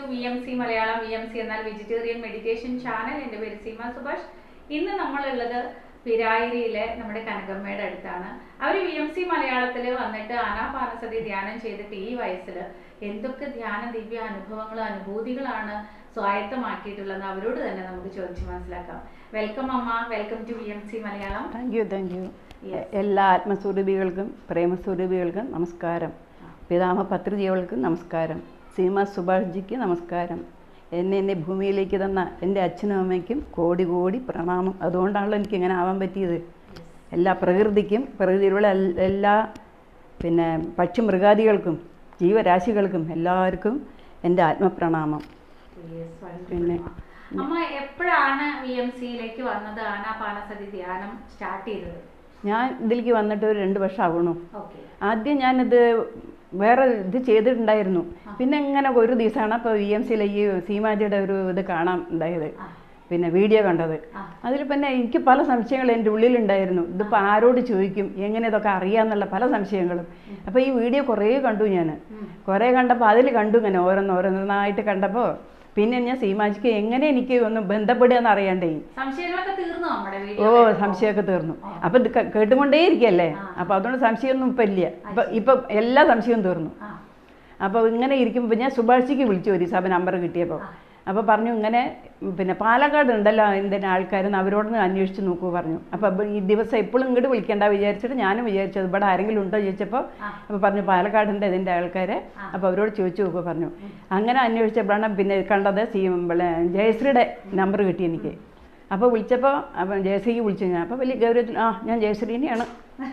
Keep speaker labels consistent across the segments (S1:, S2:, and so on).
S1: VMC Malayalam. VMC എന്നാൽ vegetarian meditation channel. എൻ്റെ പേര് സീമ സുഭാഷ്. ഇന്ന് നമ്മളുള്ളത് പിരായിരിയിലെ നമ്മുടെ കനകമ്മയുടെ അടുത്താണ്. അവർ VMC മലയാളത്തിൽ വന്നിട്ട് ആനാപാനസതി ധ്യാനം ചെയ്തിട്ട് ഈ വയസ്സിൽ എന്തൊക്കെ ധ്യാന ദിവ്യ അനുഭവങ്ങളും അനുഭൂതികളാണ് സ്വായത്തമാക്കിയിട്ടുള്ളത് അവരോട് തന്നെ നമുക്ക് ചോദിച്ച് മനസ്സിലാക്കാം. വെൽക്കം അമ്മ, welcome to VMC Malayalam.
S2: Thank you. എല്ലാ ആത്മസ്വരൂപികൾക്കും പ്രേമസ്വരൂപികൾക്കും നമസ്കാരം. പിതാമ പത്രിജീവകൾക്കും നമസ്കാരം. സീമ സുഭാഷ്ജിക്ക് നമസ്കാരം. എന്നെ ഭൂമിയിലേക്ക് തന്ന എൻ്റെ അച്ഛനും അമ്മയ്ക്കും കോടി കോടി പ്രണാമം. അതുകൊണ്ടാണല്ലോ എനിക്കിങ്ങനെ ആവാൻ പറ്റിയത്. എല്ലാ പ്രകൃതിക്കും, പ്രകൃതിയിലുള്ള എല്ലാ പക്ഷി മൃഗാദികൾക്കും ജീവരാശികൾക്കും എല്ലാവർക്കും എൻ്റെ ആത്മപ്രണാമം.
S1: പിന്നെ അമ്മ എപ്പോഴാണ് VMCയിലേക്ക് വന്നത്, ആനാപാനസതി ധ്യാനം സ്റ്റാർട്ട് ചെയ്തത്?
S2: ഞാൻ ഇതിലേക്ക് വന്നിട്ട് ഒരു 2 വർഷം ആവണു. ആദ്യം ഞാനിത് വേറെ ഇത് ചെയ്തിട്ടുണ്ടായിരുന്നു. പിന്നെ ഇങ്ങനെ ഒരു ദിവസമാണ് അപ്പോൾ VMCയിലെ ഈ സീമാജിയുടെ ഒരു ഇത് കാണാൻ ഉണ്ടായത്, വീഡിയോ കണ്ടത്. അതിൽ എനിക്ക് പല സംശയങ്ങളും എൻ്റെ ഉള്ളിലുണ്ടായിരുന്നു. ഇതിപ്പോൾ ആരോട് ചോദിക്കും, എങ്ങനെ ഇതൊക്കെ അറിയാമെന്നുള്ള പല സംശയങ്ങളും. അപ്പോൾ ഈ വീഡിയോ കുറേ കണ്ടു. ഞാൻ കുറേ കണ്ടപ്പോൾ അതിൽ കണ്ടു ഇങ്ങനെ ഓരോന്നോരോന്നായിട്ട് കണ്ടപ്പോൾ പിന്നെ ഞാൻ സീമാജിക്ക് എങ്ങനെ എനിക്ക് ഒന്ന് ബന്ധപ്പെടുക എന്ന് അറിയാണ്ടേ. സംശയമൊക്കെ തീർന്നു. അപ്പം ഇത് കേട്ടുകൊണ്ടേ ഇരിക്കല്ലേ, അപ്പം അതുകൊണ്ട് സംശയമൊന്നും ഇപ്പം ഇല്ല. ഇപ്പം എല്ലാ സംശയവും തീർന്നു. അപ്പോൾ ഇങ്ങനെ ഇരിക്കുമ്പോൾ ഞാൻ സുഭാഷിക്ക് വിളിച്ചു ഒരു സഭ നമ്പർ കിട്ടിയപ്പോൾ. അപ്പോൾ പറഞ്ഞു ഇങ്ങനെ പാലക്കാട് ഉണ്ടല്ലോ എന്തിനാ ആൾക്കാരെന്ന് അവരോടൊന്ന് അന്വേഷിച്ച് നോക്കൂ പറഞ്ഞു. അപ്പോൾ ഈ ദിവസം എപ്പോഴും ഇങ്ങോട്ട് വിളിക്കേണ്ട വിചാരിച്ചിട്ട് ഞാനും വിചാരിച്ചത് ഇവിടെ ആരെങ്കിലും ഉണ്ടോ ചോദിച്ചപ്പോൾ അപ്പോൾ പറഞ്ഞു പാലക്കാടുണ്ട് ഇതിൻ്റെ ആൾക്കാരെ, അപ്പോൾ അവരോട് ചോദിച്ചു നോക്കൂ പറഞ്ഞു. അങ്ങനെ അന്വേഷിച്ചപ്പോഴാണ് കണ്ടത് ജയശ്രീയുടെ നമ്പർ കിട്ടി എനിക്ക്. അപ്പോൾ വിളിച്ചപ്പോൾ ജയശ്രീക്ക് വിളിച്ചു ഞാൻ. അപ്പോൾ വലിയ ഗൗരവത്തിൽ ഞാൻ ജയശ്രീനെയാണ്.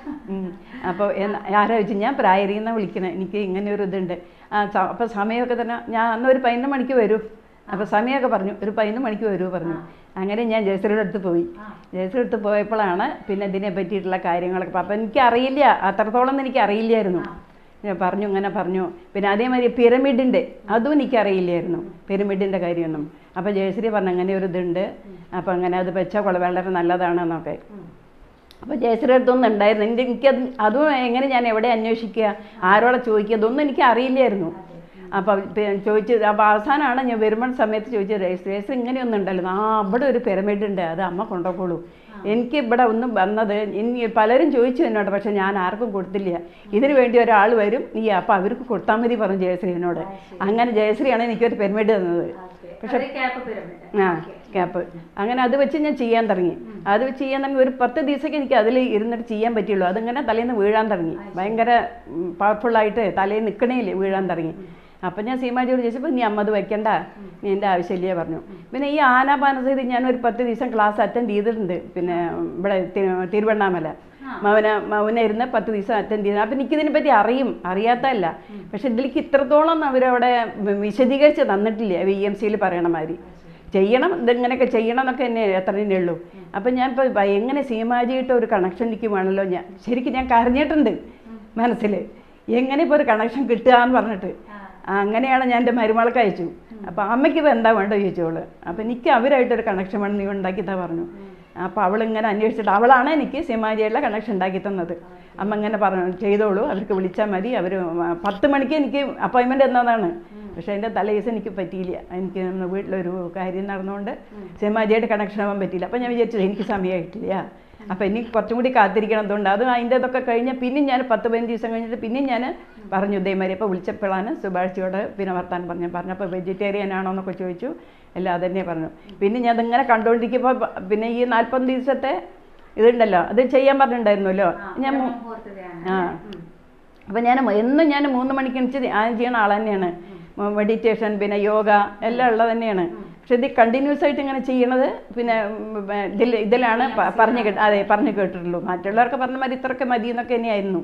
S2: അപ്പോൾ ആരാ ചോദിച്ചു, ഞാൻ പ്രായരിയിൽ നിന്നാണ് വിളിക്കണേ, എനിക്ക് ഇങ്ങനെ ഒരു ഇതുണ്ട്. അപ്പോൾ സമയമൊക്കെ തന്നെ ഞാൻ അന്ന് ഒരു 11 മണിക്ക് വരൂ. അപ്പോൾ സമയമൊക്കെ പറഞ്ഞു, ഒരു 11 മണിക്ക് വരൂ പറഞ്ഞു. അങ്ങനെ ഞാൻ ജയശ്രീയുടെ അടുത്ത് പോയി. ജയശ്രീയുടെ അടുത്ത് പോയപ്പോഴാണ് ഇതിനെ പറ്റിയിട്ടുള്ള കാര്യങ്ങളൊക്കെ. അപ്പം എനിക്കറിയില്ല, അത്രത്തോളം എനിക്ക് അറിയില്ലായിരുന്നു. ഞാൻ പറഞ്ഞു, ഇങ്ങനെ പറഞ്ഞു. അതേമാതിരി പിരമിഡിൻ്റെ അതും എനിക്കറിയില്ലായിരുന്നു, പിരമിഡിൻ്റെ കാര്യമൊന്നും. അപ്പോൾ ജയശ്രീ പറഞ്ഞു അങ്ങനെ ഒരു ഇതുണ്ട്, അപ്പോൾ അങ്ങനെ അത് വെച്ചാൽ വളരെ നല്ലതാണെന്നൊക്കെ. അപ്പോൾ ജയശ്രീയുടെ അടുത്തൊന്നും ഉണ്ടായിരുന്നു. എനിക്കത് അതും എങ്ങനെ ഞാൻ എവിടെ അന്വേഷിക്കുക, ആരോടെ ചോദിക്കുക, ഇതൊന്നും എനിക്ക് അറിയില്ലായിരുന്നു. അപ്പോൾ ചോദിച്ചത്, അപ്പോൾ അവസാനമാണ് ഞാൻ വരുമ്പോൾ സമയത്ത് ചോദിച്ചത്, ജയശ്രീ ഇങ്ങനെയൊന്നും ഉണ്ടല്ലോ, അവിടെ ഒരു പിരമിഡ് ഉണ്ട്, അത് അമ്മ കൊണ്ടുപോക്കോളൂ. എനിക്ക് ഇവിടെ ഒന്നും വന്നത് ഇനി പലരും ചോദിച്ചു എന്നോട്, പക്ഷെ ഞാൻ ആർക്കും കൊടുത്തില്ല. ഇതിന് വേണ്ടി ഒരാൾ വരും, അപ്പോൾ അവർക്ക് കൊടുത്താൽ മതി പറഞ്ഞു ജയശ്രീനോട്. അങ്ങനെ ജയശ്രീയാണ് എനിക്കൊരു പിരമിഡ് തന്നത്. പക്ഷെ ക്യാപ്പ് അങ്ങനെ അത് വെച്ച് ഞാൻ ചെയ്യാൻ തുടങ്ങി. അത് വെച്ച് ചെയ്യാൻ തുടങ്ങി ഒരു 10 ദിവസമൊക്കെ എനിക്ക് അതിൽ ഇരുന്നിട്ട് ചെയ്യാൻ പറ്റുള്ളൂ. അതിങ്ങനെ തലേന്ന് വീഴാൻ തുടങ്ങി, ഭയങ്കര പവർഫുള്ളായിട്ട് തലേന്ന് നിൽക്കണേല് വീഴാൻ തുടങ്ങി. അപ്പം ഞാൻ സീമാജിയോട് ചോദിച്ചപ്പോൾ നീ അമ്മ അത് വയ്ക്കണ്ട, നീ എൻ്റെ ആവശ്യമില്ല പറഞ്ഞു. ഈ ആനാപാനസതി ഞാൻ ഒരു 10 ദിവസം ക്ലാസ് അറ്റൻഡ് ചെയ്തിട്ടുണ്ട്. ഇവിടെ തിരുവണ്ണാമല മൗന ഇരുന്ന് 10 ദിവസം അറ്റൻഡ് ചെയ്തു. അപ്പം എനിക്കിതിനെ പറ്റി അറിയാത്തല്ല. പക്ഷെ ഇതിലേക്ക് ഇത്രത്തോളം അവരവിടെ വിശദീകരിച്ച് തന്നിട്ടില്ല. VMCയിൽ പറയണ മാതിരി ചെയ്യണം, ഇതിങ്ങനെയൊക്കെ ചെയ്യണം എന്നൊക്കെ എന്നെ എത്രയേ ഉള്ളൂ. അപ്പം ഞാനിപ്പോൾ എങ്ങനെ സീമാജിയിട്ട് ഒരു കണക്ഷൻ നിൽക്കുവാണല്ലോ, ശരിക്കും ഞാൻ കരഞ്ഞിട്ടുണ്ട് മനസ്സിൽ, എങ്ങനെ ഇപ്പോൾ ഒരു കണക്ഷൻ കിട്ടുക എന്ന് പറഞ്ഞിട്ട്. അങ്ങനെയാണ് ഞാൻ എൻ്റെ മരുമകൾക്ക് അയച്ചു. അപ്പോൾ അമ്മയ്ക്ക് ഇപ്പോൾ എന്താ വേണ്ടോ ചോദിച്ചോള്. അപ്പോൾ എനിക്ക് അവരായിട്ടൊരു കണക്ഷൻ വേണം, നീ ഉണ്ടാക്കിത്താ പറഞ്ഞു. അപ്പോൾ അവളിങ്ങനെ അന്വേഷിച്ചിട്ട് അവളാണ് എനിക്ക് സീമാജിയുള്ള കണക്ഷൻ ഉണ്ടാക്കി തന്നത്. അമ്മ ഇങ്ങനെ പറഞ്ഞു ചെയ്തോളൂ, അവർക്ക് വിളിച്ചാൽ മതി. അവർ 10 മണിക്ക് എനിക്ക് അപ്പോയിൻമെൻറ്റ് എന്നതാണ്. പക്ഷേ എൻ്റെ തലേദിവസം എനിക്ക് പറ്റിയില്ല, എനിക്ക് വീട്ടിലൊരു കാര്യം നടന്നുകൊണ്ട് സീമാജിയായിട്ട് കണക്ഷൻ ആവാൻ പറ്റിയില്ല. അപ്പോൾ ഞാൻ വിചാരിച്ചു എനിക്ക് സമയമായിട്ടില്ല, അപ്പോൾ എനിക്ക് കുറച്ചും കൂടി കാത്തിരിക്കണം. അതുകൊണ്ട് അത് അതിൻ്റെ ഇതൊക്കെ കഴിഞ്ഞാൽ പിന്നെ ഞാൻ 10-15 ദിവസം കഴിഞ്ഞിട്ട് പിന്നെ ഞാൻ പറഞ്ഞു ഇതേമാതിരി. അപ്പോൾ വിളിച്ചപ്പോഴാണ് സുഭാഷിയോട് വർത്താനം പറഞ്ഞപ്പോൾ വെജിറ്റേറിയൻ ആണോ എന്നൊക്കെ ചോദിച്ചു. എല്ലാം അതന്നെ പറഞ്ഞു. പിന്നെ ഞാൻ അതിങ്ങനെ കണ്ടുകൊണ്ടിരിക്കുമ്പോൾ ഈ 40 ദിവസത്തെ ഇതുണ്ടല്ലോ അത് ചെയ്യാൻ പറഞ്ഞിട്ടുണ്ടായിരുന്നല്ലോ ഞാൻ. അപ്പോൾ എന്നും ഞാൻ 3 മണിക്ക് എണിച്ച് ആദ്യം ചെയ്യണ ആൾ തന്നെയാണ്. മെഡിറ്റേഷൻ യോഗ എല്ലാം ഉള്ളത് തന്നെയാണ്. പക്ഷെ ഇത് കണ്ടിന്യൂസ് ആയിട്ട് ഇങ്ങനെ ചെയ്യണത് ഇതിലാണ് പറഞ്ഞു കേട്ടിട്ടുള്ളൂ. മറ്റുള്ളവർക്ക് പറഞ്ഞ മാതിരി ഇത്രയൊക്കെ മതി എന്നൊക്കെ തന്നെയായിരുന്നു.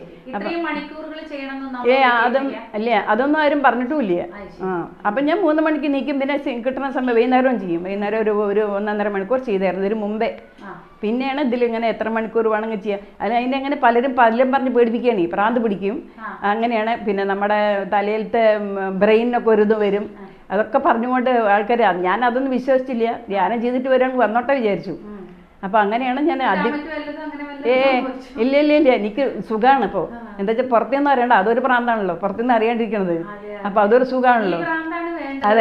S2: അതൊന്നും ആരും പറഞ്ഞിട്ടുമില്ല. അപ്പം ഞാൻ 3 മണിക്ക് നീക്കും. പിന്നെ കിട്ടുന്ന സമയം വൈകുന്നേരവും ചെയ്യും. വൈകുന്നേരം ഒരു 1.5 മണിക്കൂർ ചെയ്തായിരുന്നു ഇതിന് മുമ്പേ. പിന്നെയാണ് ഇതിലിങ്ങനെ എത്ര മണിക്കൂർ വേണമെങ്കിൽ ചെയ്യാം. അതിൻ്റെ അങ്ങനെ പലരും പറഞ്ഞ് പേടിപ്പിക്കുകയാണ്, പ്രാന്ത് പിടിക്കും. അങ്ങനെയാണ് നമ്മുടെ തലയിലത്തെ ബ്രെയിനൊക്കെ ഒരു ഇത് വരും. അതൊക്കെ പറഞ്ഞുകൊണ്ട് ആൾക്കാർ, ഞാൻ അതൊന്നും വിശ്വസിച്ചില്ല. ധ്യാനം ചെയ്തിട്ട് വരാൻ വന്നോട്ടെ വിചാരിച്ചു. അപ്പോൾ അങ്ങനെയാണ് ഞാൻ ഇല്ല ഇല്ല ഇല്ല, എനിക്ക് സുഖമാണ് ഇപ്പോൾ. എന്താ വെച്ചാൽ പുറത്തുനിന്ന് അറിയണ്ട, അതൊരു പ്രാന്താണല്ലോ, പുറത്തുനിന്ന് അറിയാണ്ടിരിക്കണത്. അപ്പൊ അതൊരു സുഖമാണല്ലോ.
S1: അതെ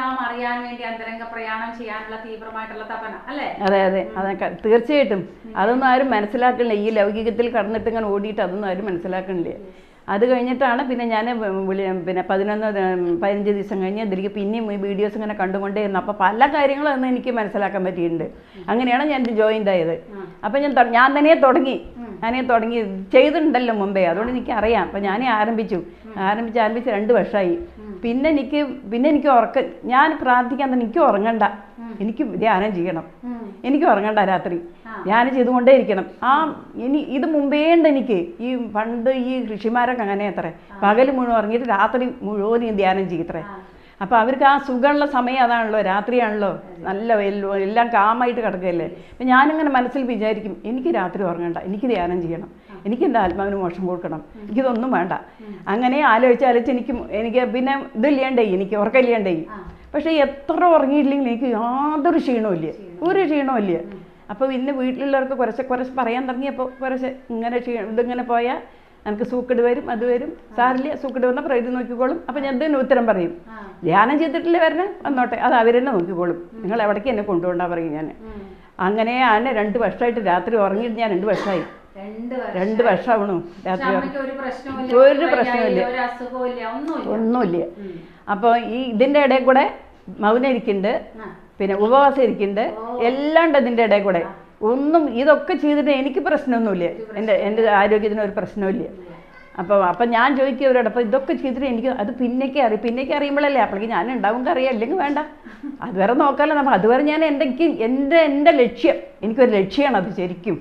S2: അതെ അതെ അതൊക്കെ തീർച്ചയായിട്ടും. അതൊന്നും ആരും മനസ്സിലാക്കണില്ല. ഈ ലൗകികത്തിൽ കടന്നിട്ട് ഇങ്ങനെ ഓടിയിട്ട് അതൊന്നും ആരും മനസ്സിലാക്കണില്ല. അത് കഴിഞ്ഞിട്ടാണ് പിന്നെ ഞാൻ പിന്നെ 15 ദിവസം കഴിഞ്ഞ് ഇതിലേക്ക് പിന്നെയും ഈ വീഡിയോസ് ഇങ്ങനെ കണ്ടുകൊണ്ടേയിരുന്നു. അപ്പോൾ പല കാര്യങ്ങളും അന്ന് എനിക്ക് മനസ്സിലാക്കാൻ പറ്റിയിട്ടുണ്ട്. അങ്ങനെയാണ് ഞാൻ ജോയിൻ്റ് ആയത്. അപ്പം ഞാൻ തന്നെ തുടങ്ങി ചെയ്തിട്ടുണ്ടല്ലോ മുമ്പേ, അതുകൊണ്ട് എനിക്ക് അറിയാം. അപ്പം ഞാൻ ആരംഭിച്ച് 2 വർഷമായി. പിന്നെ എനിക്ക് ഞാൻ പ്രാർത്ഥിക്കാൻ തന്നെ എനിക്ക് ഉറങ്ങണ്ട, എനിക്ക് ധ്യാനം ചെയ്യണം, എനിക്ക് ഉറങ്ങണ്ട, രാത്രി ധ്യാനം ചെയ്തുകൊണ്ടേ ഇരിക്കണം. ഇത് മുമ്പേ ഉണ്ട് എനിക്ക്. ഈ പണ്ട് ഈ ഋഷിമാരൊക്കെ അങ്ങനെ അത്രേ, പകൽ മുഴുവൻ ഉറങ്ങിയിട്ട് രാത്രി മുഴുവനും ധ്യാനം ചെയ്യത്രേ. അപ്പോൾ അവർക്ക് ആ സുഖമുള്ള സമയം അതാണല്ലോ, രാത്രിയാണല്ലോ, നല്ല എല്ലാം കാമായിട്ട് കിടക്കുകയല്ലേ. അപ്പം ഞാനിങ്ങനെ മനസ്സിൽ വിചാരിക്കും, എനിക്ക് രാത്രി ഉറങ്ങണ്ട, എനിക്ക് ധ്യാനം ചെയ്യണം, എനിക്ക് എൻ്റെ ആത്മാവിന് മോക്ഷം കൊടുക്കണം, എനിക്കിതൊന്നും വേണ്ട. അങ്ങനെ ആലോചിച്ച് എനിക്ക് പിന്നെ ഇതില്ലാണ്ടായി, എനിക്ക് ഉറക്കമില്ലാണ്ടായി. പക്ഷേ എത്ര ഉറങ്ങിയില്ലെങ്കിൽ എനിക്ക് യാതൊരു ക്ഷീണവും ഇല്ല, ഒരു ക്ഷീണവും ഇല്ല. അപ്പോൾ പിന്നെ വീട്ടിലുള്ളവർക്ക് കുറച്ച് പറയാൻ തുടങ്ങിയപ്പോൾ കുറച്ച് ഇതിങ്ങനെ പോയാൽ എനിക്ക് സൂക്കട് വരും, അത് വരും, സാരില്ല, സൂക്കട് വന്നാൽ പ്രകൃതി നോക്കിക്കോളും. അപ്പം ഞാൻ ഇതിന് ഉത്തരം പറയും, ധ്യാനം ചെയ്തിട്ടില്ലേ വരണേ, വന്നോട്ടെ, അത് അവരെന്നെ നോക്കിക്കോളും, നിങ്ങൾ എവിടേക്ക് എന്നെ കൊണ്ടുപോകണ്ടാ പറയും ഞാൻ. അങ്ങനെയാണ് 2 വർഷമായിട്ട് രാത്രി ഉറങ്ങിയിട്ട് ഞാൻ 2 വർഷമായി. 2 വർഷമാവണു രാത്രി ഒരു പ്രശ്നമില്ല, ഒന്നുമില്ല. അപ്പോൾ ഇതിൻ്റെ ഇടയിൽ കൂടെ മൗനം ഇരിക്കുന്നുണ്ട്, പിന്നെ ഉപവാസം ഇരിക്കുന്നുണ്ട്, എല്ലാം ഉണ്ട് ഇതിൻ്റെ ഇടയിൽ കൂടെ. ഇതൊക്കെ ചെയ്തിട്ട് എനിക്ക് പ്രശ്നമൊന്നുമില്ല, എൻ്റെ ആരോഗ്യത്തിന് ഒരു പ്രശ്നമില്ല. അപ്പം ഞാൻ ചോദിക്കുക അവരോട്, അപ്പോൾ ഇതൊക്കെ ചെയ്തിട്ട് എനിക്ക് അത് പിന്നേക്ക് അറിയുമ്പോഴല്ലേ, അപ്പോഴേക്ക് ഞാൻ ഉണ്ടാവുമെങ്കിൽ അറിയാം, അല്ലെങ്കിൽ വേണ്ട, അതുവരെ നോക്കാമല്ലോ നമ്മൾ. അതുവരെ ഞാൻ എൻ്റെ ലക്ഷ്യം, എനിക്കൊരു ലക്ഷ്യമാണ് അത് ശരിക്കും.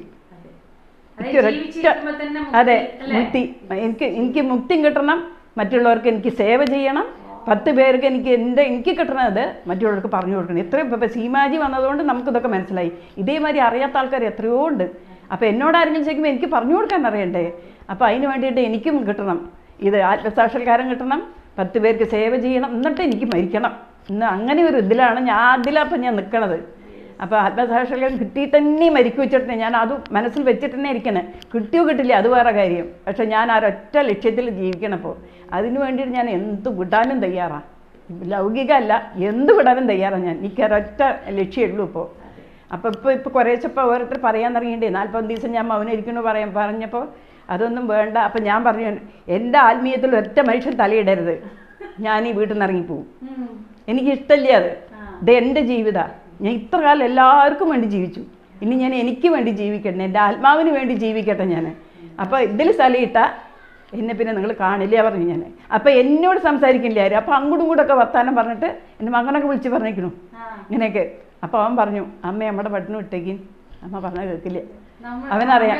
S2: അതെ, എനിക്ക് മുക്തി കിട്ടണം, മറ്റുള്ളവർക്ക് എനിക്ക് സേവ ചെയ്യണം, 10 പേർക്ക് എനിക്ക് കിട്ടണത് മറ്റുള്ളവർക്ക് പറഞ്ഞു കൊടുക്കണം. ഇത്രയും ഇപ്പം സീമാജി വന്നതുകൊണ്ട് നമുക്കിതൊക്കെ മനസ്സിലായി. ഇതേമാതിരി അറിയാത്ത ആൾക്കാർ എത്രയോ ഉണ്ട്. അപ്പോൾ എന്നോട് ആരെങ്കിലും ചോദിക്കുമ്പോൾ എനിക്ക് പറഞ്ഞു കൊടുക്കാൻ അറിയണ്ടേ. അപ്പോൾ അതിന് വേണ്ടിയിട്ട് എനിക്കും കിട്ടണം, ഇത് ആത്മസാക്ഷാത്കാരം കിട്ടണം, 10 പേർക്ക് സേവ ചെയ്യണം, എന്നിട്ട് എനിക്ക് മരിക്കണം. അങ്ങനെ ഒരു ഇതിലാണ് അതിലപ്പം ഞാൻ നിൽക്കണത്. അപ്പോൾ ആത്മസാക്ഷാത്കാരം കിട്ടിയിട്ട് തന്നെ മരിക്കു വെച്ചിട്ട് ഞാൻ അത് മനസ്സിൽ വെച്ചിട്ട് തന്നെ ഇരിക്കണേ. കിട്ടിയോ കിട്ടില്ല അത് വേറെ കാര്യം, പക്ഷെ ഞാൻ ആ ഒറ്റ ലക്ഷ്യത്തിൽ ജീവിക്കണം. അപ്പോൾ അതിന് വേണ്ടിയിട്ട് ഞാൻ എന്ത് വിടാനും തയ്യാറാണ്, ലൗകികമല്ല, എന്ത് വിടാനും തയ്യാറാണ് ഞാൻ. എനിക്ക് ഒരൊറ്റ ലക്ഷ്യമുള്ളൂ ഇപ്പോൾ. അപ്പോൾ ഇപ്പോൾ കുറേച്ചപ്പോൾ ഓരോരുത്തർ പറയാൻ തുടങ്ങിയിട്ടേ, 40 ദിവസം ഞാൻ മൗനം ഇരിക്കണു പറഞ്ഞപ്പോൾ അതൊന്നും വേണ്ട. അപ്പം ഞാൻ പറഞ്ഞു, എൻ്റെ ആത്മീയത്തിൽ ഒറ്റ മനുഷ്യൻ തലയിടരുത്, ഞാൻ ഈ വീട്ടിൽ നിന്ന് ഇറങ്ങിപ്പോവും, എനിക്കിഷ്ടമില്ല അത്. ഇത് എൻ്റെ ജീവിതമാണ്, ഞാൻ ഇത്ര കാലം എല്ലാവർക്കും വേണ്ടി ജീവിച്ചു, ഇനി ഞാൻ എനിക്ക് വേണ്ടി ജീവിക്കട്ടെ, എൻ്റെ ആത്മാവിന് വേണ്ടി ജീവിക്കട്ടെ ഞാൻ. അപ്പോൾ ഇതിൽ സ്ഥലയിട്ടാൽ എന്നെ പിന്നെ നിങ്ങൾ കാണില്ല പറഞ്ഞു ഞാൻ. അപ്പോൾ എന്നോട് സംസാരിക്കില്ല ആരും. അപ്പോൾ അങ്ങോട്ടും കൂടൊക്കെ വർത്താനം പറഞ്ഞിട്ട് എൻ്റെ മകനൊക്കെ വിളിച്ച് പറഞ്ഞേക്കണു ഇങ്ങനെയൊക്കെ. അപ്പോൾ അവൻ പറഞ്ഞു, അമ്മ നമ്മുടെ പട്ടിണി വിട്ടേക്കും. അമ്മ പറഞ്ഞാൽ കേൾക്കില്ല, അവനറിയാം.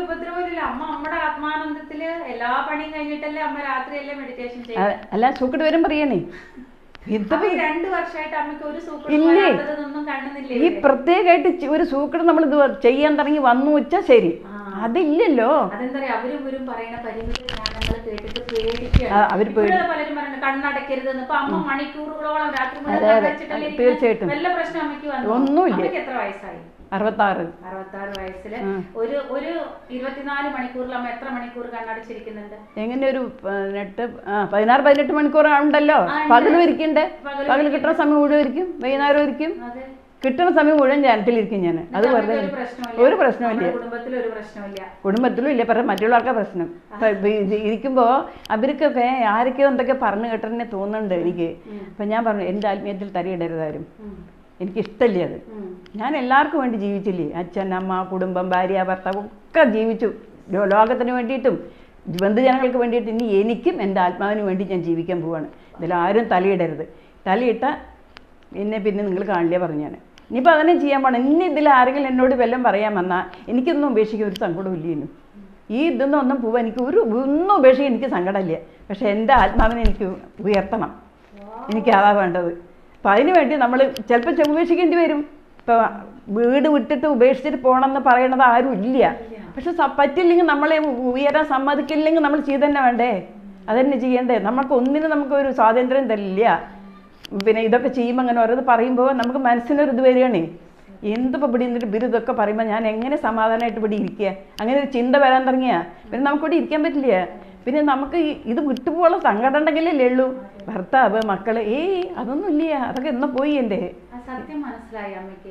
S2: അല്ല സൂക്കട്ട് വരും പറയണേ, ഇല്ലേ ഈ പ്രത്യേകമായിട്ട് ഒരു സൂക്കട് നമ്മൾ ഇത് ചെയ്യാൻ തുടങ്ങി വന്നു വെച്ചാൽ ശരി, അതില്ലല്ലോ. തീർച്ചയായിട്ടും ഒന്നുമില്ല. 66
S1: വയസ്സില് ഒരു 24 മണിക്കൂറിൽ അമ്മ എത്ര മണിക്കൂർ കണ്ണടച്ചിരിക്കുന്നുണ്ട്?
S2: എങ്ങനെ ഒരു 16-18 മണിക്കൂർ ഉണ്ടല്ലോ. പകലും ഇരിക്കണ്ടേ, പകൽ കിട്ടുന്ന സമയം മുഴുവൻ ഇരിക്കും, വൈകുന്നേരം ഇരിക്കും, കിട്ടുന്ന സമയം മുഴുവൻ ധ്യാനത്തിലിരിക്കും ഞാൻ. അത് വെറുതെ ഒരു പ്രശ്നമില്ല, കുടുംബത്തിലും ഇല്ല. പറയാം മറ്റുള്ളവർക്ക് പ്രശ്നം ഇരിക്കുമ്പോൾ അവർക്കൊക്കെ ആരൊക്കെയോ എന്തൊക്കെ പറഞ്ഞു കേട്ടെന്നെ തോന്നുന്നുണ്ട് എനിക്ക്. അപ്പം ഞാൻ പറഞ്ഞു, എൻ്റെ ആത്മീയത്തിൽ തലയിടരുതാരും, എനിക്കിഷ്ടമില്ല അത്. ഞാൻ എല്ലാവർക്കും വേണ്ടി ജീവിച്ചില്ലേ, അച്ഛൻ, അമ്മ, കുടുംബം, ഭാര്യ, ഭർത്താവ് ഒക്കെ ജീവിച്ചു, ലോകത്തിന് വേണ്ടിയിട്ടും ബന്ധുജനങ്ങൾക്ക് വേണ്ടിയിട്ട്. ഇനി എനിക്കും എൻ്റെ ആത്മാവിന് വേണ്ടി ഞാൻ ജീവിക്കാൻ പോവാണ്. ഇതിലാരും തലയിടരുത്, തലയിട്ട പിന്നെ നിങ്ങൾ കാണില്ലേ പറഞ്ഞു ഞാൻ. ഇനിയിപ്പോൾ അതന്നെ ചെയ്യാൻ പോകണം. ഇനി ഇതിൽ ആരെങ്കിലും എന്നോട് വല്ലതും പറയാൻ വന്നാൽ എനിക്കൊന്നും ഉപേക്ഷിക്കാൻ ഒരു സങ്കടവും ഇല്ലേനും. ഈ ഇതൊന്നും ഒന്നും പോവാൻ എനിക്ക് ഒന്നും ഉപേക്ഷിക്കാൻ എനിക്ക് സങ്കടമില്ല. പക്ഷേ എൻ്റെ ആത്മാവിനെ എനിക്ക് ഉയർത്തണം, എനിക്ക് അതാ വേണ്ടത്. അപ്പം അതിന് വേണ്ടി നമ്മൾ ചിലപ്പോൾ ഉപേക്ഷിക്കേണ്ടി വരും. ഇപ്പോൾ വീട് വിട്ടിട്ട് ഉപേക്ഷിച്ചിട്ട് പോകണമെന്ന് പറയണത് ആരും ഇല്ല. പക്ഷെ പറ്റില്ലെങ്കിൽ നമ്മളെ ഉയരാൻ സമ്മതിക്കില്ലെങ്കിൽ നമ്മൾ ചെയ്ത് തന്നെ വേണ്ടേ, അതന്നെ ചെയ്യണ്ടേ. നമുക്ക് ഒന്നിനും നമുക്കൊരു സ്വാതന്ത്ര്യം തരില്ല. പിന്നെ ഇതൊക്കെ ചെയ്യുമ്പോൾ അങ്ങനെ ഓരോന്ന് പറയുമ്പോൾ നമുക്ക് മനസ്സിനൊരു ഇത് വരികയാണേ. എന്തിപ്പോൾ ഇവിടെ ഇരുന്നിട്ട് ഇവരിതൊക്കെ പറയുമ്പോൾ ഞാൻ എങ്ങനെ സമാധാനമായിട്ട് ഇവിടെ ഇരിക്കുക? അങ്ങനെ ഒരു ചിന്ത വരാൻ തുടങ്ങിയാൽ പിന്നെ നമുക്കിവിടെ ഇരിക്കാൻ പറ്റില്ല. പിന്നെ നമുക്ക് ഇത് വിട്ടുപോകുള്ള സങ്കടം ഉണ്ടെങ്കിലല്ലേ ഉള്ളൂ. ഭർത്താവ്, മക്കള്, അതൊന്നും ഇല്ല, അതൊക്കെ എന്നാ പോയി എൻ്റെ.
S1: സത്യം മനസ്സിലായി അമ്മയ്ക്ക്.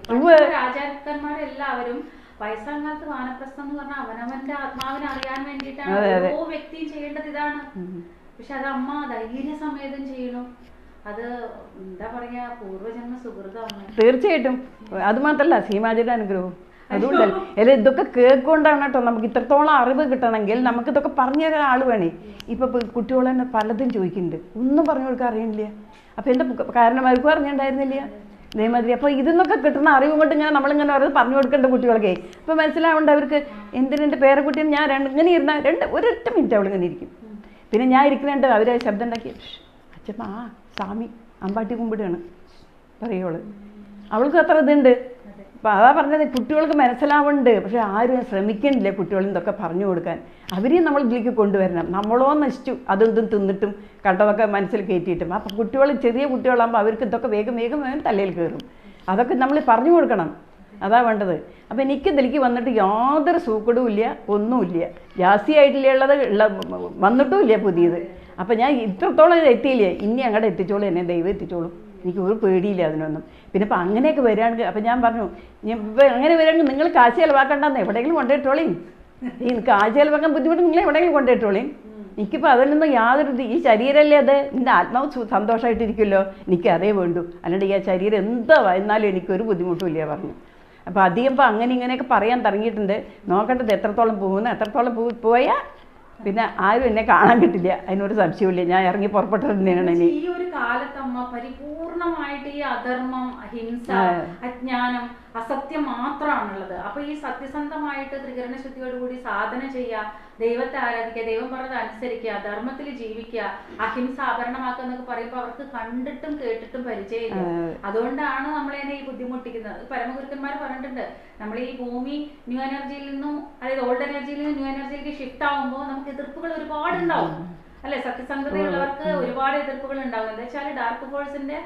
S1: രാജാക്കന്മാരെല്ലാവരും വയസ്സാം കാലത്ത് വാനപ്രസ്ഥം എന്ന് പറഞ്ഞാൽ അവനവന്റെ ആത്മാവിനെ അറിയാൻ വേണ്ടിയിട്ടാണ് ഓരോ വ്യക്തിയും ചെയ്യേണ്ടത് ഇതാണ്. പക്ഷെ അത് അമ്മ ധൈര്യസമേതം ചെയ്യണു. അത് എന്താ പറയാ, പൂർവ്വജന്മ സുഹൃതമാണ്.
S2: തീർച്ചയായിട്ടും. അത് മാത്രല്ല സീമാജിയുടെ അനുഗ്രഹവും അതുകൊണ്ടല്ല. ഇതൊക്കെ കേൾക്കൊണ്ടാണ് കേട്ടോ നമുക്ക് ഇത്രത്തോളം അറിവ് കിട്ടണമെങ്കിൽ നമുക്ക് ഇതൊക്കെ പറഞ്ഞു തരാൻ ആൾ വേണേ. ഇപ്പൊ കുട്ടികൾ തന്നെ പലതും ചോദിക്കുന്നുണ്ട്, ഒന്നും പറഞ്ഞു കൊടുക്കാൻ അറിയണില്ല. അപ്പൊ എന്താ കാരണം അവർക്ക് പറഞ്ഞിട്ടുണ്ടായിരുന്നില്ല ഇതേമാതിരി. അപ്പോൾ ഇതിന്നൊക്കെ കിട്ടുന്ന അറിവ് കൊണ്ട് ഇങ്ങനെ നമ്മളിങ്ങനെ ഓരോ പറഞ്ഞു കൊടുക്കേണ്ട കുട്ടികൾക്ക് അപ്പോൾ മനസ്സിലാവേണ്ട അവർക്ക്. എന്തിനെൻ്റെ പേരക്കുട്ടിയും ഞാൻ ഇങ്ങനെ ഇരുന്നാൽ ഒരൊറ്റ മിനിറ്റ് അവളിങ്ങനെ ഇരിക്കും. പിന്നെ ഞാൻ ഇരിക്കുന്നുണ്ട് അവരെ ശബ്ദം ഉണ്ടാക്കി, അച്ഛമ്മ സ്വാമി അമ്പാട്ടി കുമ്പിടുകയാണ് പറയുവള്. അവൾക്ക് അത്ര ഇതുണ്ട്. അപ്പം അതാ പറഞ്ഞത്, കുട്ടികൾക്ക് മനസ്സിലാവുന്നുണ്ട്. പക്ഷെ ആരും ശ്രമിക്കണില്ല കുട്ടികളിൽ ഇതൊക്കെ പറഞ്ഞു കൊടുക്കാൻ. അവരെയും നമ്മൾ ഇതിലേക്ക് കൊണ്ടുവരണം. നമ്മളോ നശിച്ചു അതെന്തും തിന്നിട്ടും കണ്ടതൊക്കെ മനസ്സിൽ കയറ്റിയിട്ടും. അപ്പം കുട്ടികൾ ചെറിയ കുട്ടികളാകുമ്പോൾ അവർക്ക് ഇതൊക്കെ വേഗം വേഗം വേഗം തലയിൽ കയറും. അതൊക്കെ നമ്മൾ പറഞ്ഞു കൊടുക്കണം. അതാ വേണ്ടത്. അപ്പം എനിക്ക് ഇതിലേക്ക് വന്നിട്ട് യാതൊരു സൂക്കടും ഇല്ല, ഒന്നുമില്ല. ജാസ്തിയായിട്ടുള്ളത് വന്നിട്ടും ഇല്ല പുതിയത്. അപ്പം ഞാൻ ഇത്രത്തോളം എത്തിയില്ലേ, ഇനി അങ്ങോട്ട് എത്തിച്ചോളൂ, എന്നെ ദൈവം എത്തിച്ചോളും. എനിക്ക് ഒരു പേടിയില്ല അതിനൊന്നും. പിന്നെ ഇപ്പം അങ്ങനെയൊക്കെ വരികയാണെങ്കിൽ അപ്പം ഞാൻ പറഞ്ഞു, അങ്ങനെ വരികയാണെങ്കിൽ നിങ്ങൾ കാശ് ചിലവാക്കണ്ടെന്ന് എവിടെയെങ്കിലും കൊണ്ടുപോയിട്ടോളീ. എനിക്ക് കാശ് ചിലവാക്കാൻ ബുദ്ധിമുട്ട് നിങ്ങൾ എവിടെയെങ്കിലും കൊണ്ടുപോയിട്ടോളീ. എനിക്കിപ്പോൾ അതിനൊന്നും യാതൊരു ഈ ശരീരമല്ലേ അത്, എൻ്റെ ആത്മാവ് സന്തോഷമായിട്ടിരിക്കുമല്ലോ, എനിക്ക് അതേ വേണ്ടൂ. അല്ലാണ്ട് ഈ ശരീരം എന്താ എന്നാലും എനിക്കൊരു ബുദ്ധിമുട്ടും ഇല്ല പറഞ്ഞു. അപ്പോൾ അധികം ഇപ്പോൾ അങ്ങനെ ഇങ്ങനെയൊക്കെ പറയാൻ തുടങ്ങിയിട്ടുണ്ട്. നോക്കേണ്ടത് എത്രത്തോളം പോകുന്നു, എത്രത്തോളം പോയാൽ പിന്നെ ആരും എന്നെ കാണാൻ കിട്ടില്ല, അതിനൊരു സംശയമില്ല. ഞാൻ ഇറങ്ങി പുറപ്പെട്ടത് തന്നെയാണ്. ഇനി
S1: ഈ ഒരു കാലത്തമ്മ പരിപൂർണമായിട്ട് ഈ അധർമ്മം, അഹിംസ, അജ്ഞാനം, അസത്യം മാത്രമാണുള്ളത്. അപ്പൊ ഈ സത്യസന്ധമായിട്ട് ത്രികരണ ശുദ്ധിയോടുകൂടി സാധന ചെയ്യുക, ദൈവത്തെ ആരാധിക്കുക, ദൈവം പറഞ്ഞത് അനുസരിക്കുക, ധർമ്മത്തിൽ ജീവിക്കുക, അഹിംസ ആഭരണമാക്കുക എന്നൊക്കെ പറയുമ്പോൾ അവർക്ക് കണ്ടിട്ടും കേട്ടിട്ടും പരിചയമില്ല. അതുകൊണ്ടാണ് നമ്മളതിനെ ഈ ബുദ്ധിമുട്ടിക്കുന്നത്. പരമഗുരുക്കന്മാർ പറഞ്ഞിട്ടുണ്ട്, നമ്മൾ ഈ ഭൂമി ന്യൂ എനർജിയിൽ നിന്നും, അതായത് ഓൾഡ് എനർജിയിൽ നിന്ന് ന്യൂ എനർജിയിലേക്ക് ഷിഫ്റ്റ് ആകുമ്പോൾ നമുക്ക് എതിർപ്പുകൾ ഒരുപാടുണ്ടാവും അല്ലെ. സത്യസന്ധതയുള്ളവർക്ക് ഒരുപാട് എതിർപ്പുകൾ ഉണ്ടാവും. എന്താ വെച്ചാൽ ഡാർക്ക് ഫോഴ്സിന്റെ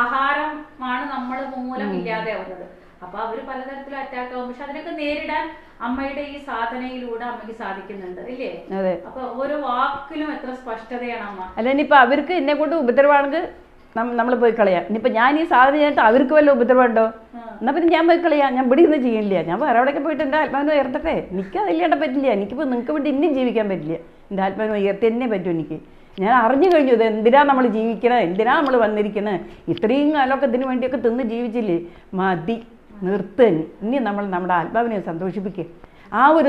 S1: ആഹാരമാണ് നമ്മൾ മൂലം ഇല്ലാതെ ആവുന്നത്. അപ്പൊ അവര് പലതരത്തിലും അറ്റാക്ക് ആവും. പക്ഷെ അതിനൊക്കെ നേരിടാൻ അമ്മയുടെ ഈ സാധനയിലൂടെ അമ്മയ്ക്ക് സാധിക്കുന്നുണ്ട് ഇല്ലേ. അപ്പൊ ഓരോ വാക്കിലും എത്ര സ്പഷ്ടതയാണ് അമ്മ.
S2: അല്ല ഇനിയിപ്പൊ അവർക്ക് എന്നെ കൊണ്ട് ഉപദ്രവമാണെങ്കിൽ നമ്മൾ പോയി കളയാം. ഇനിയിപ്പോൾ ഞാൻ ഈ സാധനം ചെയ്തിട്ട് അവർക്ക് വല്ല ഉപദ്രവമുണ്ടോ? എന്നാൽ പിന്നെ ഞാൻ പോയി കളയാം. ഞാൻ ഇവിടെ ഇരുന്ന് ചെയ്യില്ല. ഞാൻ വേറെ എവിടെയൊക്കെ പോയിട്ട് എൻ്റെ ആത്മാവിനെ ഉയർത്തട്ടെ. എനിക്ക് അതില്ലാണ്ട് പറ്റില്ല. എനിക്കിപ്പോൾ നിങ്ങൾക്ക് വേണ്ടി ഇനിയും ജീവിക്കാൻ പറ്റില്ല. എൻ്റെ ആത്മാവിനെ ഉയർത്തി തന്നെ പറ്റും എനിക്ക്. ഞാൻ അറിഞ്ഞു കഴിഞ്ഞു ഇത് എന്തിനാ നമ്മൾ ജീവിക്കണത്, എന്തിനാ നമ്മൾ വന്നിരിക്കുന്നത്. ഇത്രയും കാലമൊക്കെ ഇതിനു വേണ്ടിയൊക്കെ തിന്ന് ജീവിച്ചില്ലേ, മതി, നിർത്തൻ. ഇനി നമ്മൾ നമ്മുടെ ആത്മാവിനെ സന്തോഷിപ്പിക്കുക. ആ ഒരു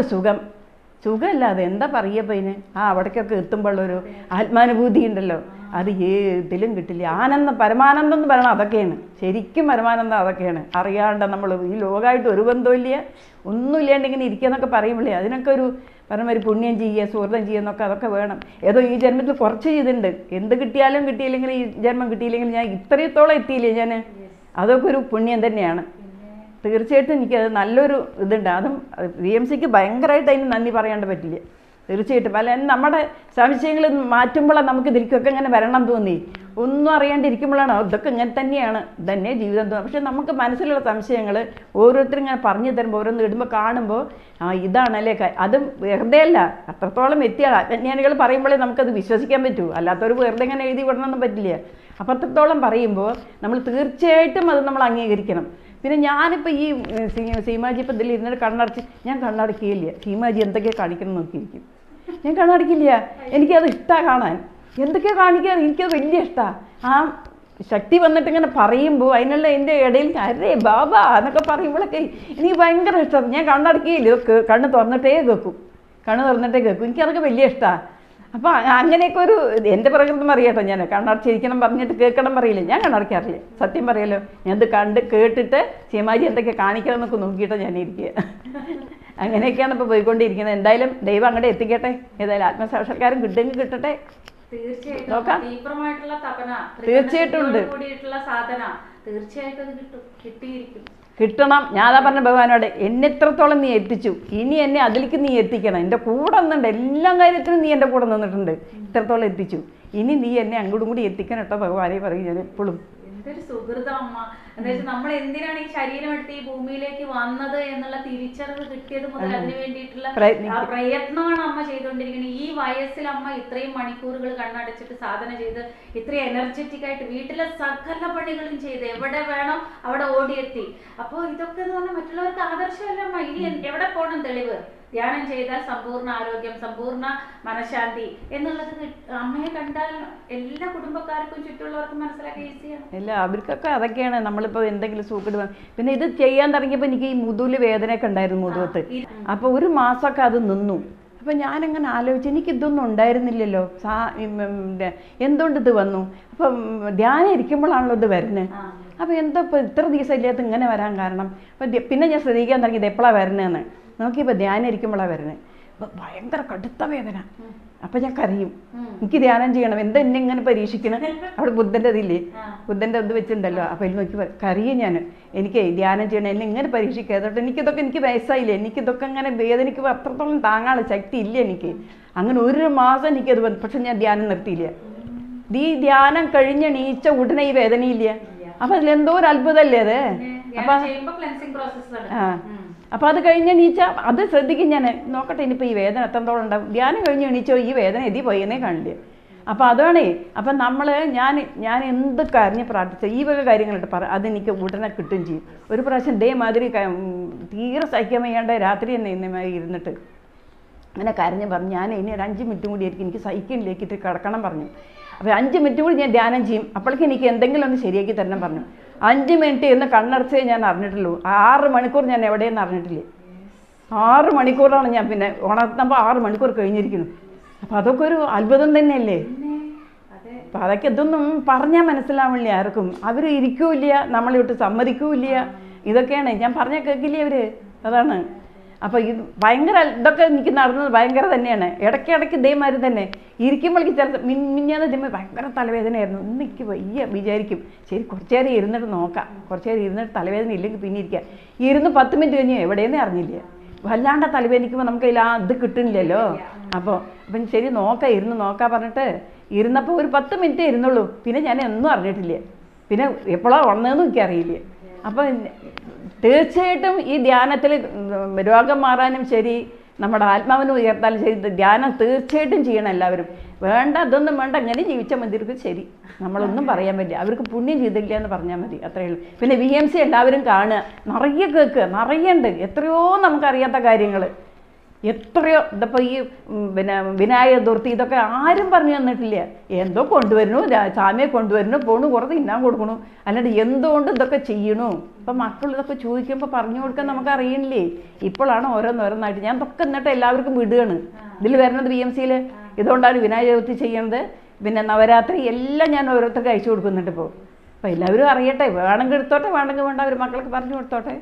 S2: സുഖമല്ലാതെ എന്താ പറയുക ഇതിന്. അവിടേക്കൊക്കെ എത്തുമ്പോഴുള്ളൊരു ആത്മാനുഭൂതി ഉണ്ടല്ലോ, അത് ഏതിലും കിട്ടില്ല. ആനന്ദം, പരമാനന്ദം എന്ന് പറയണം അതൊക്കെയാണ്. ശരിക്കും പരമാനന്ദം അതൊക്കെയാണ്. അറിയാണ്ട് നമ്മൾ ഈ ലോകമായിട്ട് ഒരു ബന്ധമില്ല, ഒന്നുമില്ലാണ്ട് ഇങ്ങനെ ഇരിക്കുക എന്നൊക്കെ പറയുമ്പോഴേ അതിനൊക്കെ ഒരു പരമൊരു പുണ്യം ചെയ്യുക, സുഹൃതം ചെയ്യുക എന്നൊക്കെ അതൊക്കെ വേണം. ഏതോ ഈ ജന്മത്തിൽ കുറച്ച് ചെയ്തിട്ടുണ്ട്. എന്ത് കിട്ടിയാലും കിട്ടിയില്ലെങ്കിൽ, ഈ ജന്മം കിട്ടിയില്ലെങ്കിൽ ഞാൻ ഇത്രത്തോളം എത്തിയില്ലേ ഞാൻ, അതൊക്കെ ഒരു പുണ്യം തന്നെയാണ്. തീർച്ചയായിട്ടും എനിക്കത് നല്ലൊരു ഇതുണ്ട്. അതും VMCക്ക് ഭയങ്കരമായിട്ട് അതിന് നന്ദി പറയാണ്ട് പറ്റില്ല. തീർച്ചയായിട്ടും. അല്ല നമ്മുടെ സംശയങ്ങൾ മാറ്റുമ്പോഴാണ് നമുക്ക് ഇതിലേക്കൊക്കെ ഇങ്ങനെ വരണം തോന്നി. ഒന്നും അറിയാണ്ടിരിക്കുമ്പോഴാണ് ഇതൊക്കെ ഇങ്ങനെ തന്നെയാണ്, ഇതന്നെ ജീവിതം തോന്നുന്നത്. പക്ഷെ നമുക്ക് മനസ്സിലുള്ള സംശയങ്ങൾ ഓരോരുത്തരും ഇങ്ങനെ പറഞ്ഞു തരുമ്പോൾ, ഓരോന്ന് ഇടുമ്പോൾ കാണുമ്പോൾ ഇതാണല്ലേ, അതും വെറുതെ അല്ല, അത്രത്തോളം എത്തിയാണ്. അജ്ഞാനികൾ പറയുമ്പോഴേ നമുക്കത് വിശ്വസിക്കാൻ പറ്റൂ. അല്ലാത്തവർ വെറുതെ ഇങ്ങനെ എഴുതി വിടണമെന്നും പറ്റില്ല. അപ്പം അത്രത്തോളം പറയുമ്പോൾ നമ്മൾ തീർച്ചയായിട്ടും അത് നമ്മൾ അംഗീകരിക്കണം. പിന്നെ ഞാനിപ്പോൾ ഈ സീമാജി ഇപ്പം ഇതിൽ ഇരുന്നിട്ട് കണ്ണടച്ച് ഞാൻ കണ്ണടക്കിയില്ല. സീമാജി എന്തൊക്കെയാണ് കാണിക്കണം നോക്കിയിരിക്കും. ഞാൻ കണ്ണടക്കില്ല. എനിക്കത് ഇഷ്ടമാണ് കാണാൻ. എന്തൊക്കെയാണ് കാണിക്കാൻ എനിക്കത് വലിയ ഇഷ്ടമാണ്. ആ ശക്തി വന്നിട്ട് ഇങ്ങനെ പറയുമ്പോൾ അതിനുള്ള എൻ്റെ ഇടയിൽ അരേ ബാബാ എന്നൊക്കെ പറയുമ്പോഴൊക്കെ എനിക്ക് ഭയങ്കര ഇഷ്ടമാണ്. ഞാൻ കണ്ണടക്കിയില്ല, കണ്ണ് തുറന്നിട്ടേ കേൾക്കും. എനിക്കതൊക്കെ വലിയ ഇഷ്ടമാണ്. അപ്പോൾ അങ്ങനെയൊക്കെ ഒരു എൻ്റെ പ്രകൃതം അറിയാട്ടോ. ഞാൻ കണ്ണടച്ചിരിക്കണം പറഞ്ഞിട്ട് കേൾക്കണം പറയില്ല. ഞാൻ കണ്ണടക്കാറില്ല, സത്യം പറയാലോ. ഞാനത് കേട്ടിട്ട് സീമാജി എന്തൊക്കെ കാണിക്കണം എന്നൊക്കെ നോക്കിയിട്ടോ ഞാൻ ഇരിക്കുക. അങ്ങനെയൊക്കെയാണ് ഇപ്പോൾ പോയിക്കൊണ്ടിരിക്കുന്നത്. എന്തായാലും ദൈവം അങ്ങോട്ട് എത്തിക്കട്ടെ. ഏതായാലും ആത്മസാക്ഷാത്കാരം കിട്ടുമെങ്കിൽ കിട്ടട്ടെ. നോക്കാം. തീർച്ചയായിട്ടും ഉണ്ട്. കിട്ടണം. ഞാനതാ പറഞ്ഞ ഭഗവാനോട്, എന്നെ എത്രത്തോളം നീ എത്തിച്ചു, ഇനി എന്നെ അതിലേക്ക് നീ എത്തിക്കണം. എൻ്റെ കൂടെ നിന്നുണ്ട്, എല്ലാ കാര്യത്തിനും നീ എൻ്റെ കൂടെ നിന്നിട്ടുണ്ട്, ഇത്രത്തോളം എത്തിച്ചു. ഇനി നീ എന്നെ അങ്ങോട്ടും കൂടി എത്തിക്കണം കേട്ടോ ഭഗവാനെ പറയും ഞാൻ എപ്പോഴും.
S1: എന്തൊരു സുഹൃതം അമ്മ. എന്താ വെച്ചാൽ നമ്മൾ എന്തിനാണ് ഈ ശരീരം എടുത്ത് ഈ ഭൂമിയിലേക്ക് വന്നത് എന്നുള്ള തിരിച്ചറിവ് കിട്ടിയത് മുതൽ അതിന് വേണ്ടിയിട്ടുള്ള പ്രയത്നമാണ് അമ്മ ചെയ്തുകൊണ്ടിരിക്കുന്നത്. ഈ വയസ്സിൽ അമ്മ ഇത്രയും മണിക്കൂറുകൾ കണ്ണടച്ചിട്ട് സാധന ചെയ്ത് ഇത്രയും എനർജറ്റിക് ആയിട്ട് വീട്ടിലെ സകല പണികളും ചെയ്ത് എവിടെ വേണം അവിടെ ഓടിയെത്തി. അപ്പോൾ ഇതൊക്കെ എന്ന് പറഞ്ഞാൽ മറ്റുള്ളവർക്ക് ആദർശമല്ല അമ്മ. ഇനി എവിടെ പോകണം തെളിവ്? ധ്യാനം ചെയ്താൽ സമ്പൂർണ്ണ ആരോഗ്യം, സമ്പൂർണ്ണ മനഃശാന്തി എന്നുള്ളത് അമ്മയെ കണ്ടാൽ എല്ലാ കുടുംബക്കാർക്കും ചുറ്റുള്ളവർക്കും മനസ്സിലാക്കാൻ ഈസിയാണ്.
S2: ഇല്ല, അവർക്കൊക്കെ അതൊക്കെയാണ്. നമ്മളിപ്പോൾ എന്തെങ്കിലും സൂക്കിട്ട് പിന്നെ ഇത് ചെയ്യാൻ തുടങ്ങിയപ്പോൾ എനിക്ക് ഈ മുതുകിൽ വേദനയൊക്കെ ഉണ്ടായിരുന്നു, മുതുകത്ത്. അപ്പോൾ ഒരു മാസമൊക്കെ അത് നിന്നു. അപ്പം ഞാനങ്ങനെ ആലോചിച്ചു, എനിക്കിതൊന്നും ഉണ്ടായിരുന്നില്ലല്ലോ, എന്തുകൊണ്ട് ഇത് വന്നു? അപ്പം ധ്യാനം ഇരിക്കുമ്പോഴാണല്ലോ ഇത് വരുന്നത്. അപ്പോൾ എന്താ ഇപ്പോൾ ഇത്ര ദിവസം ഇല്ലാത്ത ഇങ്ങനെ വരാൻ കാരണം? അപ്പം പിന്നെ ഞാൻ ശ്രദ്ധിക്കാൻ തുടങ്ങിയത് എപ്പോഴാണ് വരുന്നതെന്ന് നോക്കിയപ്പോൾ ധ്യാനം ഇരിക്കുമ്പോഴാണ് വരുന്നത്. അപ്പോൾ ഭയങ്കര കടുത്ത വേദന. അപ്പം ഞാൻ കരയും, എനിക്ക് ധ്യാനം ചെയ്യണം, എന്താ എന്നെ ഇങ്ങനെ പരീക്ഷിക്കണം? അവിടെ ബുദ്ധൻ്റെ ഇതില്ലേ, ബുദ്ധൻ്റെ ഇത് വെച്ചിട്ടുണ്ടല്ലോ. അപ്പോൾ അതിൽ നോക്കി കരയും ഞാൻ, എനിക്ക് ധ്യാനം ചെയ്യണം, എന്നെ ഇങ്ങനെ പരീക്ഷിക്കുക. അതുകൊണ്ട് എനിക്ക് വയസ്സായില്ലേ, എനിക്കിതൊക്കെ ഇങ്ങനെ വേദനയ്ക്ക് അത്രത്തോളം താങ്ങാനുള്ള ശക്തി ഇല്ല എനിക്ക്. അങ്ങനെ ഒരു മാസം എനിക്കത് വന്നു. പക്ഷെ ഞാൻ ധ്യാനം നിർത്തിയില്ല. ഈ ധ്യാനം കഴിഞ്ഞെണീച്ച ഉടനെ ഈ വേദനയില്ല. അപ്പം അതിലെന്തോ ഒരു അത്ഭുതമല്ലേ അത്. അപ്പം അത് കഴിഞ്ഞെണീച്ച അത് ശ്രദ്ധിക്കും ഞാൻ, നോക്കട്ടെ ഇനിയിപ്പോൾ ഈ വേദന എത്രത്തോളം ഉണ്ടാവും. ധ്യാനം കഴിഞ്ഞ് എണീച്ചോ ഈ വേദന എതി പോയെന്നേ കാണില്ല. അപ്പം അതാണേ. അപ്പം ഞാൻ എന്ത് കരഞ്ഞ് പ്രാർത്ഥിച്ച ഈ വക കാര്യങ്ങളിട്ട് അതെനിക്ക് ഉടനെ കിട്ടുകയും ചെയ്യും. ഒരു പ്രാവശ്യം ഇതേമാതിരി തീരെ സഹിക്കാൻ വയ്യാണ്ട് രാത്രി തന്നെ ഇന്നമായി ഇരുന്നിട്ട് അങ്ങനെ കരഞ്ഞ് പറഞ്ഞു, ഞാൻ ഇനി ഒരു 5 മിനിറ്റും കൂടി ആയിരിക്കും എനിക്ക് സഹിക്കണിലേക്കിട്ട് കിടക്കണം പറഞ്ഞു. അപ്പോൾ 5 മിനിറ്റ് കൂടി ഞാൻ ധ്യാനം ചെയ്യും, അപ്പോഴേക്കും എനിക്ക് എന്തെങ്കിലും ഒന്ന് ശരിയാക്കി തരണം പറഞ്ഞു. 5 മിനിറ്റ് ഇരുന്ന് കണ്ണടച്ചേ ഞാൻ അറിഞ്ഞിട്ടുള്ളൂ. 6 മണിക്കൂർ ഞാൻ എവിടെയെന്ന് അറിഞ്ഞിട്ടില്ല. 6 മണിക്കൂറാണ് ഞാൻ പിന്നെ ഉണർത്തുമ്പോൾ 6 മണിക്കൂർ കഴിഞ്ഞിരിക്കുന്നു. അപ്പം അതൊക്കെ ഒരു അത്ഭുതം തന്നെയല്ലേ. അപ്പം അതൊക്കെ ഇതൊന്നും പറഞ്ഞാൽ മനസ്സിലാവില്ല ആർക്കും. അവർ ഇരിക്കൂല്ല, നമ്മളിട്ട് സമ്മതിക്കൂല്ല. ഇതൊക്കെയാണ് ഞാൻ പറഞ്ഞാൽ കേൾക്കില്ലേ അവർ. അതാണ്. അപ്പോൾ ഇത് ഭയങ്കര ഇതൊക്കെ എനിക്ക് നടന്നത് ഭയങ്കര തന്നെയാണ്. ഇടയ്ക്കിടയ്ക്ക് ഇതേമാതിരി തന്നെ ഇരിക്കുമ്പോഴേക്ക് ചില മിഞ്ഞാന്ന് ഇതേമാതിരി ഭയങ്കര തലവേദനയായിരുന്നു. ഇന്ന് എനിക്ക് വയ്യ വിചാരിക്കും, ശരി കുറച്ച് നേരം ഇരുന്നിട്ട് നോക്കാം, കുറച്ച് നേരം ഇരുന്നിട്ട് തലവേദന ഇല്ലെങ്കിൽ പിന്നെ ഇരിക്കാം. ഇരുന്ന് 10 മിനിറ്റ് കഴിഞ്ഞ് എവിടെയെന്നേ അറിഞ്ഞില്ല. വല്ലാണ്ട തലവേദനിക്കുമ്പോൾ നമുക്ക് അതിൽ ഇത് കിട്ടുന്നില്ലല്ലോ. അപ്പം ശരി ഇരുന്ന് നോക്കാം പറഞ്ഞിട്ട് ഇരുന്നപ്പോൾ ഒരു 10 മിനിറ്റേ ഇരുന്നുള്ളൂ. പിന്നെ ഞാൻ ഒന്നും അറിഞ്ഞിട്ടില്ല. പിന്നെ എപ്പോഴാണ് വന്നതെന്നും എനിക്കറിയില്ല. അപ്പം തീർച്ചയായിട്ടും ഈ ധ്യാനത്തിൽ രോഗം മാറാനും ശരി, നമ്മുടെ ആത്മാവിനെ ഉയർത്താനും ശരി, ധ്യാനം തീർച്ചയായിട്ടും ചെയ്യണം എല്ലാവരും. വേണ്ട ഇതൊന്നും വേണ്ട, എങ്ങനെ ജീവിച്ചാൽ മതി, ശരി, നമ്മളൊന്നും പറയാൻ പറ്റില്ല. അവർക്ക് പുണ്യം ചെയ്തില്ല എന്ന് പറഞ്ഞാൽ മതി, അത്രയേ ഉള്ളൂ. പിന്നെ VMC എല്ലാവരും കാണുക, നിറയെ കേൾക്കുക, നിറയുണ്ട് എത്രയോ നമുക്കറിയാത്ത കാര്യങ്ങൾ. എത്രയോ ഇതിപ്പോൾ ഈ വിനായക ദുർത്തി ഇതൊക്കെ ആരും പറഞ്ഞു തന്നിട്ടില്ല. എന്തോ കൊണ്ടുവരണു, സ്വാമിയെ കൊണ്ടുവരണു, പോണു, കുറച്ച് തിന്നാൻ കൊടുക്കണു, അല്ലാണ്ട് എന്തുകൊണ്ട് ഇതൊക്കെ ചെയ്യണു. ഇപ്പം മക്കൾ ഇതൊക്കെ ചോദിക്കുമ്പോൾ പറഞ്ഞു കൊടുക്കാൻ നമുക്ക് അറിയണില്ലേ. ഇപ്പോഴാണ് ഓരോന്നോരോന്നായിട്ട് ഞാൻ ഇതൊക്കെ എന്നിട്ട് എല്ലാവർക്കും വിടുകയാണ്. ഇതിൽ വരുന്നത് VMCയിൽ ഇതുകൊണ്ടാണ് വിനായക ചതുർത്ഥി ചെയ്യുന്നത്, പിന്നെ നവരാത്രി എല്ലാം ഞാൻ ഓരോരുത്തർക്ക് അയച്ചു കൊടുക്കുന്നുണ്ട് ഇപ്പോൾ. അപ്പോൾ എല്ലാവരും അറിയട്ടെ, വേണമെങ്കിൽ എടുത്തോട്ടെ, വേണമെങ്കിൽ വേണ്ട, അവർ മക്കൾക്ക് പറഞ്ഞു കൊടുത്തോട്ടെ.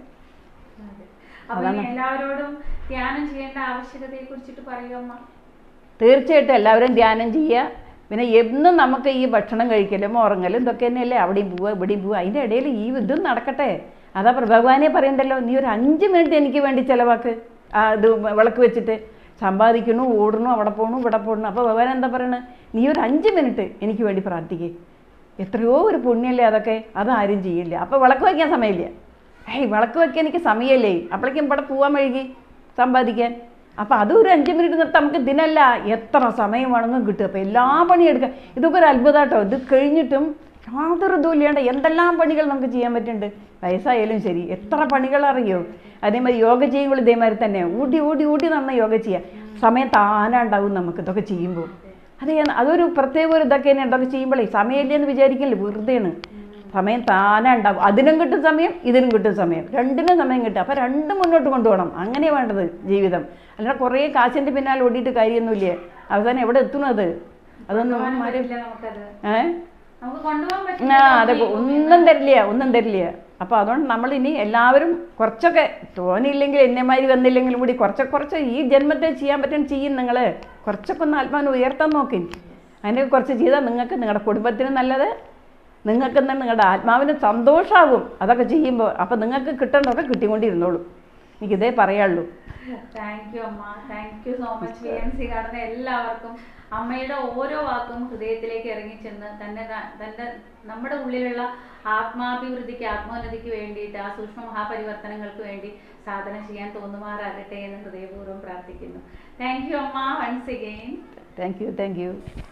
S1: എല്ലാവരോടും ധ്യാനം ചെയ്യേണ്ട ആവശ്യകതയെ കുറിച്ചിട്ട് പറയുമോ?
S2: തീർച്ചയായിട്ടും എല്ലാവരും ധ്യാനം ചെയ്യുക. പിന്നെ എന്നും നമുക്ക് ഈ ഭക്ഷണം കഴിക്കലും ഉറങ്ങലും ഇതൊക്കെ തന്നെയല്ലേ, അവിടെയും പോവുക ഇവിടെയും പോവുക. അതിൻ്റെ ഇടയിൽ ഈ ഇതും നടക്കട്ടെ. അതാ ഭഗവാനെ പറയണ്ടല്ലോ, നീ ഒരു 5 മിനിറ്റ് എനിക്ക് വേണ്ടി ചിലവാക്ക്. ഇത് വിളക്ക് വെച്ചിട്ട് സമ്പാദിക്കണു, ഓടണു, അവിടെ പോകണു, ഇവിടെ പോകണു. അപ്പോൾ ഭഗവാൻ എന്താ പറയണത്? നീ ഒരു 5 മിനിറ്റ് എനിക്ക് വേണ്ടി പ്രാർത്ഥിക്കുക. എത്രയോ ഒരു പുണ്യല്ലേ അതൊക്കെ. അതാരും ചെയ്യില്ല. അപ്പോൾ വിളക്ക് വയ്ക്കാൻ സമയമില്ല. വിളക്ക് വയ്ക്കാൻ എനിക്ക് സമയമല്ലേ, അപ്പോഴേക്കും ഇവിടെ പോകാൻ വഴുകി സമ്പാദിക്കാൻ. അപ്പോൾ അതൊരു 5 മിനിറ്റ് നിർത്താൻ നമുക്ക് ഇതിനല്ല എത്ര സമയം വേണമെങ്കിലും കിട്ടും. അപ്പോൾ എല്ലാ പണിയും എടുക്കാം. ഇതൊക്കെ ഒരു അത്ഭുതമാട്ടോ. ഇത് കഴിഞ്ഞിട്ടും യാതൊരു ഇതും ഇല്ലാണ്ട് എന്തെല്ലാം പണികൾ നമുക്ക് ചെയ്യാൻ പറ്റുന്നുണ്ട്. വയസ്സായാലും ശരി, എത്ര പണികൾ അറിയോ. അതേമാതിരി യോഗ ചെയ്യുമ്പോൾ ഇതേമാതിരി തന്നെ ഊടി ഊടി ഊടി നന്നായി യോഗ ചെയ്യാം. സമയം താനാ ഉണ്ടാവും നമുക്ക് ഇതൊക്കെ ചെയ്യുമ്പോൾ. അതൊരു പ്രത്യേക ഒരു ഇതൊക്കെ തന്നെ. ഇതൊക്കെ ചെയ്യുമ്പോഴേ സമയമില്ല എന്ന് വിചാരിക്കില്ലേ, വെറുതെയാണ്. സമയം താനാ ഉണ്ടാവും. അതിനും കിട്ടും സമയം, ഇതിനും കിട്ടും സമയം, രണ്ടിനും സമയം കിട്ടും. അപ്പോൾ രണ്ടും മുന്നോട്ട് കൊണ്ടുപോകണം. അങ്ങനെയാണ് വേണ്ടത് ജീവിതം. അല്ലാതെ കുറേ കാശിൻ്റെ പിന്നാലെ ഓടിയിട്ട് കാര്യമൊന്നുമില്ലേ. അവസാനം എവിടെ എത്തുന്നത് അതൊന്നും അതൊക്കെ ഒന്നും തരില്ല. അപ്പോൾ അതുകൊണ്ട് നമ്മളിനി എല്ലാവരും കുറച്ചൊക്കെ, തോന്നിയില്ലെങ്കിൽ എന്നെമാതിരി വന്നില്ലെങ്കിലും കൂടി കുറച്ച് ഈ ജന്മത്തിൽ ചെയ്യാൻ പറ്റും ചെയ്യും. നിങ്ങൾ കുറച്ചൊക്കെ ഒന്ന് ആത്മാവിനെ ഉയർത്താൻ നോക്കി. അതിൻ്റെ കുറച്ച് ചെയ്താൽ നിങ്ങൾക്ക് നിങ്ങളുടെ കുടുംബത്തിന് നല്ലത്, നിങ്ങൾക്ക് തന്നെ നിങ്ങളുടെ ആത്മാവിന് സന്തോഷമാകും അതൊക്കെ ചെയ്യുമ്പോൾ. അപ്പോൾ നിങ്ങൾക്ക് കിട്ടേണ്ടതൊക്കെ കിട്ടിക്കൊണ്ടിരുന്നോളൂ. എനിക്കിതേ പറയാനുള്ളൂ.
S1: താങ്ക് യു അമ്മ, thank you so much. VMC കാണുന്ന എല്ലാവർക്കും അമ്മയുടെ ഓരോ വാക്കും ഹൃദയത്തിലേക്ക് ഇറങ്ങിച്ചെന്ന് തന്റെ നമ്മുടെ ഉള്ളിലുള്ള ആത്മാഭിവൃദ്ധിക്ക്, ആത്മോന്നതിക്ക് വേണ്ടിയിട്ട്, ആ സൂക്ഷ്മ മഹാപരിവർത്തനങ്ങൾക്ക് വേണ്ടി സാധന ചെയ്യാൻ തോന്നുമാറാകട്ടെ എന്ന് ഹൃദയപൂർവ്വം പ്രാർത്ഥിക്കുന്നു. താങ്ക് യു അമ്മ, വൺസ് അഗെയിൻ.
S2: Thank U.